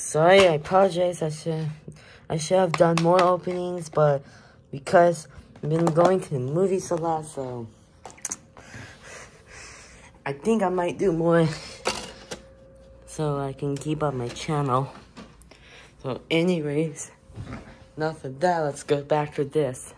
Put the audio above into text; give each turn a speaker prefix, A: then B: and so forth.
A: Sorry, I apologize. I should have done more openings, but because I've been going to the movies a lot, so I think I might do more so I can keep up my channel. So anyways, enough of that, let's go back to this.